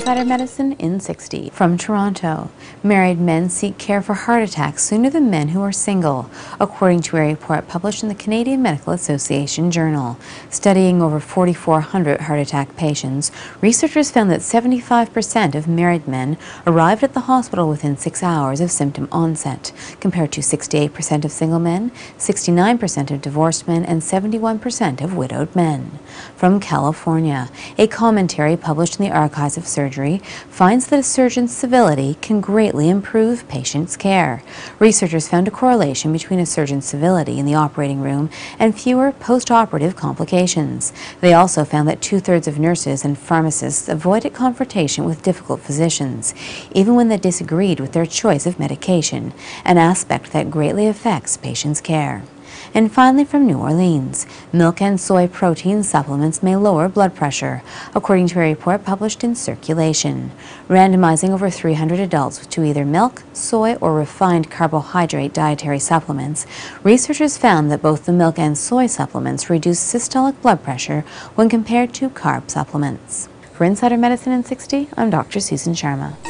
Insider Medicine in 60. From Toronto, married men seek care for heart attacks sooner than men who are single, according to a report published in the Canadian Medical Association Journal. Studying over 4,400 heart attack patients, researchers found that 75% of married men arrived at the hospital within 6 hours of symptom onset, compared to 68% of single men, 69% of divorced men, and 71% of widowed men. From California, a commentary published in the Archives of Surgery finds that a surgeon's civility can greatly improve patients' care. Researchers found a correlation between a surgeon's civility in the operating room and fewer post-operative complications. They also found that 2/3 of nurses and pharmacists avoided confrontation with difficult physicians, even when they disagreed with their choice of medication, an aspect that greatly affects patients' care. And finally, from New Orleans, milk and soy protein supplements may lower blood pressure, according to a report published in Circulation. Randomizing over 300 adults to either milk, soy, or refined carbohydrate dietary supplements, researchers found that both the milk and soy supplements reduce systolic blood pressure when compared to carb supplements. For Insider Medicine in 60, I'm Dr. Susan Sharma.